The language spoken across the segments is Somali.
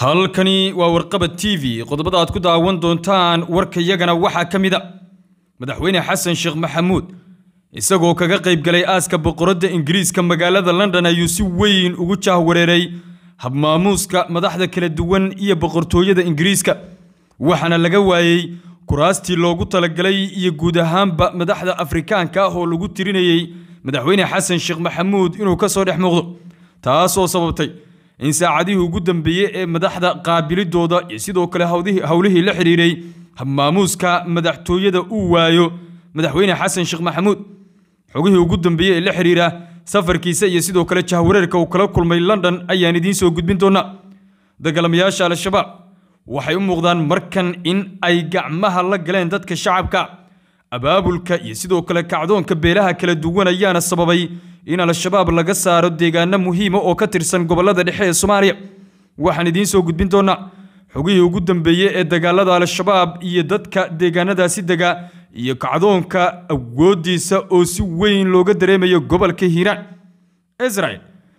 halkani waa warqabad TV qodobada aad ku daawan doontaan warkayagana waxa kamida madaxweyne xasan sheekh maxamuud isagoo kaga qayb galay aaska boqorada Ingiriiska magaalada London ayuu si weyn ugu jahwareeray habmaamuuska madaxda kala duwan iyo boqortooyada Ingiriiska waxana laga waayay kuraastii loogu talagalay iyo guud ahaanba madaxda Afrikaanka oo lagu tirinayay madaxweyne xasan sheekh maxamuud inuu ka soo dhex muuqdo taas oo sababtay in saacadihi ugu dambeeyay ee madaxda qaabilidooda iyo sidoo kale hawlihii la xiriiray habmaamuuska madaxtooyada uu waayo madaxweyne xasan sheekh maxamuud xogihii ugu dambeeyay ee la xiriira safarkiisa iyo sidoo kale jahwareerka uu kala kulmay London ayaan idin soo gudbin doonaa dagaalamayaasha al-shabaab waxay u muuqdaan markan in ay gacmaha la galeen dadka shacabka abaabulka iyo sidoo kale kacdoonka beelaha kala duwan ayaana sababay in al-shabaab laga saaro deegaano muhiim ah oo ka tirsan gobolada dhexe ee Soomaaliya waxaan idin soo gudbin doonaa xogihii ugu dambeeyay ee dagaalada al-shabaab iyo dadka deegaanadaasi dega iyo kacdoonka awoodiisa oo si weyn looga dareemayo gobolka Hiiraan Israel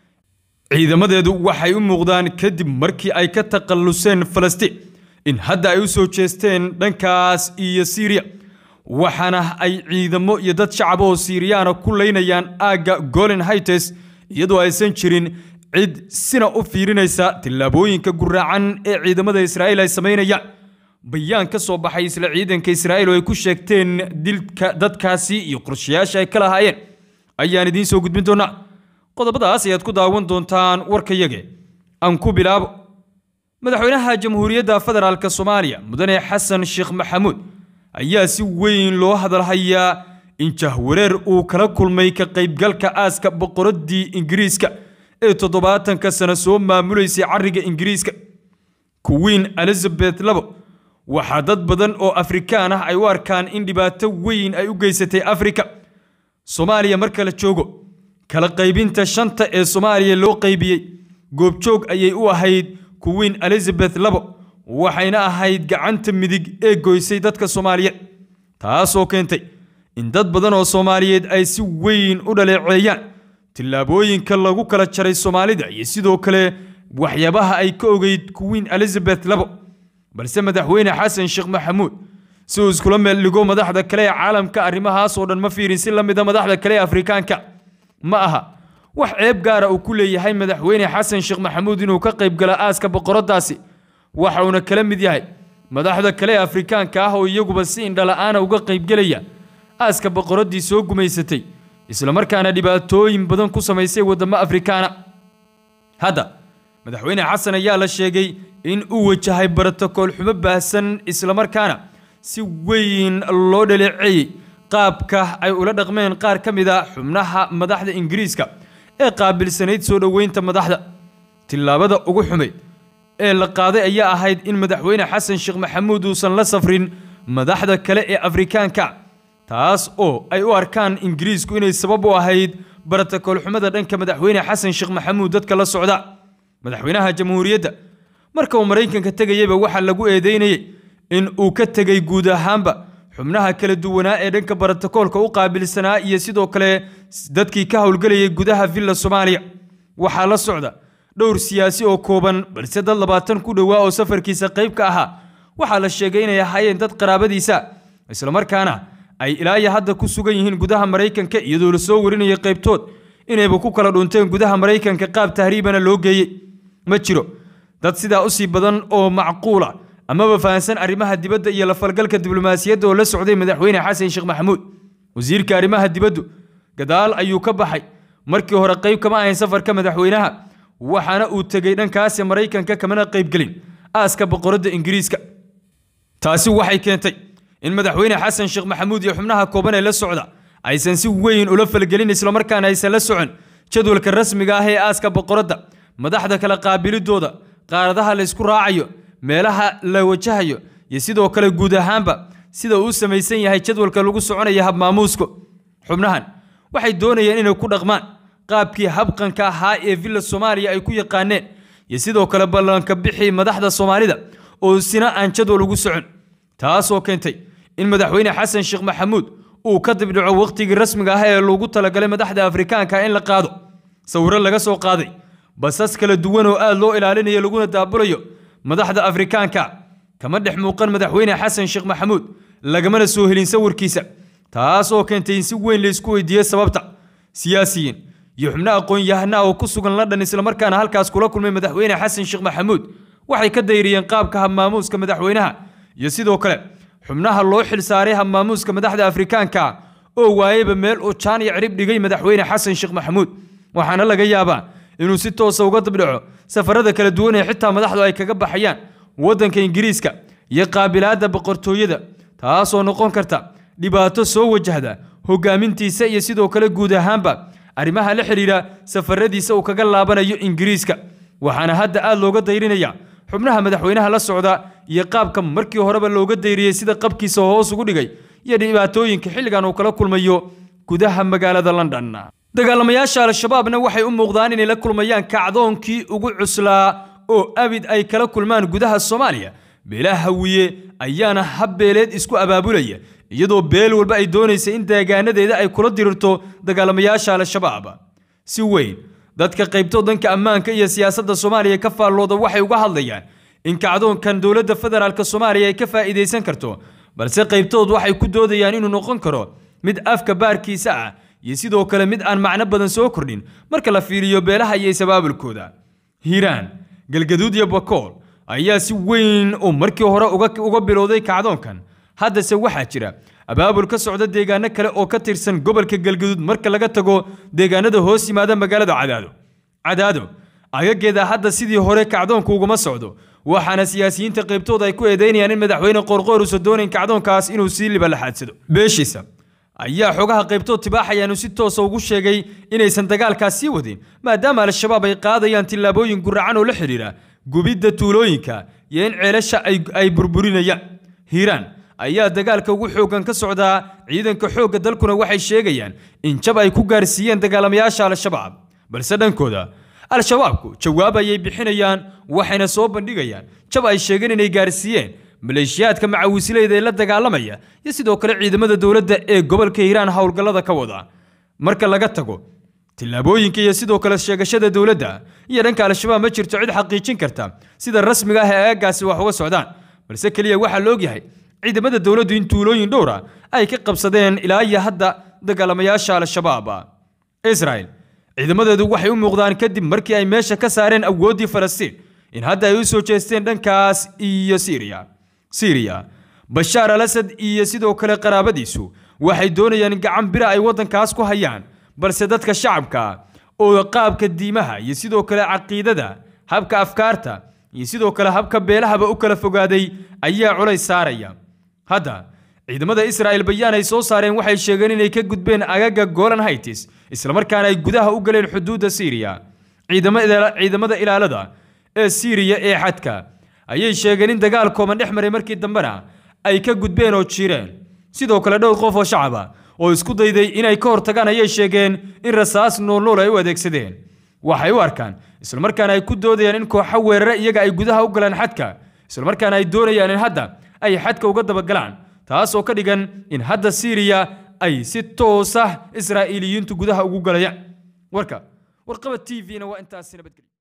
ciidamadeedu waxay u muuqdaan kadib markii ay ka taqalluseen Falastiin in hadda ay u soo jeesteen dhankaas iyo Syria waxana ay ciidamo iyo dad shacab oo Siiriyaana ku leynayaan aaga Golan Heights iyadoo aysan jirin cid sina u fiirinaysa tilaabooyinka guraacan ee ciidamada Israa'iil ay sameynayaan bayaan ka soo baxay isla ciidanka Israa'iil oo ay ku sheegteen dilka dadkaasi iyo qorshayaasha ay kala hayeen ayaan idin soo gudbin doonaa qodobadaas ayaad ku daawan doontaan warkayage aan ku bilaabo madaxweynaha jamhuuriyadda federaalka Soomaaliya mudane xasan sheekh maxamuud ayaa si weyn loo hadalhayaa in jahwareer uu kala kulmay ka qaybgalka aaska boqoradii Ingiriiska ee 70 sano soo maamuleysay cariga Ingiriiska Queen Elizabeth II waxa dad badan oo Afrikaan ah ay u arkaan in dhibaato weyn ay u geysatay Afrika Soomaaliya marka la joogo kala qaybinta shanta ee Soomaaliya loo qaybiyay goobjoog ayay u ahayd Queen Elizabeth II waxayna ahayd gacanta midig ee goysay dadka Soomaaliyeed taas oo keentay in dad badan oo Soomaaliyeed ay si weyn u dhaleeceeyaan tilaabooyinka lagu kala jaray Soomaalida iyo sidoo kale waxyaabaha ay ka ogeyd Queen Elizabeth II balse madaxweyne xasan sheekh maxamuud si uu iskula meel dhigo madaxda kale ee caalamka arrimahaas oo dhan ma fiirin si la mid ah madaxda kale ee Afrikaanka ma aha wax ceeb gaar ah uu ku leeyahay madaxweyne xasan sheekh maxamuud inuu ka qayb galo aaska boqoradaasi waxa uu kala mid yahay madaxda kale ee Afrikaanka ah oo iyaguba si indhala'aan uga qayb galaya aaska boqoradii soo gumaysatay isla markaana dhibaatooyin badan ku sameysay wadamo Afrikaan hadda madaxweyne xasan ayaa la sheegay in uu wajahay borotokool xumo baahsan isla markaana si weyn loo dhaleeceeyay qaabka ay ula dhaqmeen qaar kamid ah xubnaha madaxda Ingiriiska ee qaabilsanayd soo dhaweynta madaxda tilaabada ugu xumeed ee la qaaday ayaa ahayd in madaxweyne xasan sheekh maxamuud uusan la safrin madaxda kale ee Afrikaanka taas oo ay u arkaan Ingiriisku inay sabab u ahayd borotokool xumada dhanka madaxweyne xasan sheekh maxamuud dadka la socda madaxweynaha jamhuuriyadda marka uu Mareykanka tagayba waxa lagu eedeynayay in uu ka tagay guud ahaanba xubnaha kala duwanaa ee dhanka borotokoolka u qaabilsanaa iyo sidoo kale dadkii ka howlgalayay gudaha Villa Soomaaliya waxa la socda dhowr siyaasi oo kooban balse dad 20 ku dhawaa oo safarkiisa qayb ka ahaa waxa la sheegay inay ahaayeen dad qaraabadiisa isla markaana ay ilaa hadda ku sugan yihiin gudaha Mareykanka iyadoo la soo warinayay qaybtood inayba ku kala dhunteen gudaha Mareykanka qaab tahriibana loo geeyay ma jiro dad sidaa u sii badan oo macquul ah ama fahansan arrimaha dibadda iyo la falgalka diblomaasiyadda oo la socday madaxweyne xasan sheekh maxamuud wasiirka arrimaha dibaddu gadaal ayuu ka baxay markii hore qayb kama ahayn safarka madaxweynaha waxaana uu tagay dhankaas Mareykanka kamana qayb galin aaska boqorada Ingiriiska taasi waxay keentay in madaxweyne xasan sheekh maxamuud iyo xubnaha kooban ee la socda aysan si weyn ula falgelin isla markaana aysan la socon jadwalka rasmiga ah ee aaska boqorada madaxda kala qaabilidooda qaaradaha la isku raacayo meelaha la wajahayo iyo sidoo kale guud ahaanba sida uu sameeysan yahay jadwalka lagu soconayo habmaamuuska xubnahan waxay doonayeen inay ku dhaqmaan qaabkii habqanka ahaa ee Villa Soomaaliya ay ku yaqaaneen iyo sidoo kale ballanka bixi madaxda Soomaalida oo sina aan jadwal ugu socon taas oo keentay in madaxweyne xasan sheekh maxamuud uu ka dib dhaco waqtigii rasmiga ah ee lagu talagalay madaxda Afrikaanka in la qaado sawirro laga soo qaaday basas kala duwan oo aad loo ilaalinayo laguna daabulayo madaxda Afrikaanka kama dhex muuqan madaxweyne Xasan Sheekh Maxamuud lagamana soo helin sawirkiisa taas oo keentay in si weyn la isku weydiiyay sababta siyaasiyiin iyo xubno aqoon-yahano oo ku sugan London isla markaana halkaas kula kulmay madaxweyne Xasan Sheekh Maxamuud waxay ka dayriyeen qaabka hamaamuuska madaxweynaha iyo sidoo kale xubnaha loo xil saaray hamaamuuska madaxda Afrikaanka oo waayaba meel oo jaan iyo cirib dhigay madaxweyne Xasan Sheekh Maxamuud waxaana laga yaabaa inuu si toos ah uga dabdhaco safarada kala duwan ee xitaa madaxdu ay kaga baxayaan waddanka Ingiriiska iyo qaabilaadda boqortooyada taas oo noqon karta dhibaato soo wajahda hogaamintiisa iyo sidoo kale guud ahaanba arrimaha la xiriira safaradiisa uu kaga laabanayo Ingiriiska waxaana hadda aad looga dayrinaya xubnaha madaxweynaha la socda iyo qaabka markii horeba looga dayriyay sida qabkiisa hoos ugu dhigay iyo dhibaatooyinka xilligan uu kala kulmayo gudaha magaalada London dagaalamayaasha al-shabaabna waxay u muuqdaan inay la kulmayaan kacdoonkii ugu cuslaa oo abid ay kala kulmaan gudaha Soomaaliya beelaha hawiye ayaana habbeeleed isku abaabulaya iyadoo beel walba ay doonayso in deegaanadeeda ay kula dirirto dagaalamayaasha al-shabaab si weyn dadka qaybtooda danka ammaanka iyo siyaasadda Soomaaliya ka faallooda waxay uga hadlayaan in kacdoonkan dawladda federaalka Soomaaliya ay ka faa'iideysan karto balse qaybtoodu waxay ku doodayaan inuu noqon karo mid afka baarkiisa ah iyo sidoo kale mid aan macno badan soo kordhin marka la fiiriyo beelaha iyo sabaabulkooda Hiiraan Galgaduud iyo Bakool ayaa si weyn oo markii hore uga bilowday kacdoonkan hadda se waxa jira abaabul ka socda deegaano kale oo ka tirsan gobolka Galgaduud marka laga tago deegaanada hoos yimaada magaalada Cadaado agageeda hadda sidii hore kacdoonku uguma socdo waxaana siyaasiyiinta qaybtooda ay ku eedeynayaan in madaxweyne Qorqoor uu doonayn kacdoonkaas inuu si liba la xaadsado beeshiisa ayaa xogaha qaybtood tibaaxayaan si toos ah ugu sheegay inaysan dagaalkaas sii wadin maadaama al-shabaab ay qaadayaan tilaabooyin guracan oo la xiriira gubidda tuulooyinka iyo in ceelasha ay burburinayaan Hiiraan ayaa dagaalka ugu xoogan ka socda ciidanka xoogga dalkuna waxay sheegayaan in jab ay ku gaarsiiyeen dagaalamayaasha al-shabaab balse dhankooda al-shabaabku jawaab ay bixinayaan waxayna soo bandhigayaan jab ay sheegeen inay gaarsiiyeen maleeshiyaadka macawisleyda ee la dagaalamaya iyo sidoo kale ciidamada dawladda ee gobolka Hiiraan hawlgallada ka wada marka laga tago tilaabooyinka iyo sidoo kale sheegashada dawladda iyo dhanka al-shabaab ma jirto cid xaqiijin karta sida rasmiga ah ee aagaasi wax uga socdaan balse kaliya waxa la og yahay ciidamada dawladdu in tuulooyin dhowr ah ay ka qabsadeen ilaa iyo hadda dagaalamayaasha al-shabaab Israel ciidamadeedu waxay u muuqdaan kadib markii ay meesha ka saareen awoodii Falastiin in hadda ay u soo jeesteen dhankaas iyo Syria Bashar al-Assad iyo sidoo kale qaraabadiisu waxay doonayaan gacan bira ay wadankaas ku hayaan balse dadka shacabka oo qaabka diimaha iyo sidoo kale caqiidada habka afkaarta iyo sidoo kale habka beelahaba u kala fogaaday ayaa culays saaraya hadda ciidamada Israel bayaan ay soo saareen waxay sheegeen inay ka gudbeen agaga Golan Heights isla markaana ay gudaha u galeen xuduudda Syria ciidamada ilaalada ee Syria ee xadka ayay sheegeen in dagaal kooban dhex maray markii dambana ay ka gudbeen oo jireen sidoo kale dhowr qof oo shacab ah oo isku dayday inay ka hortagaan ayay sheegeen in rasaas nool ay u adeegsadeen waxay u arkaan isla markaana ay ku doodayaan in kooxo weerare iyaga ay gudaha u galaan xadka isla markaana ay doonayaan in hadda ay xadka uga daba galaan taas oo ka dhigan in hadda Syria ay si toos ah Israa'iiliyiintu gudaha ugu galayaan warqaba TV-na waa intaas nabadgelyo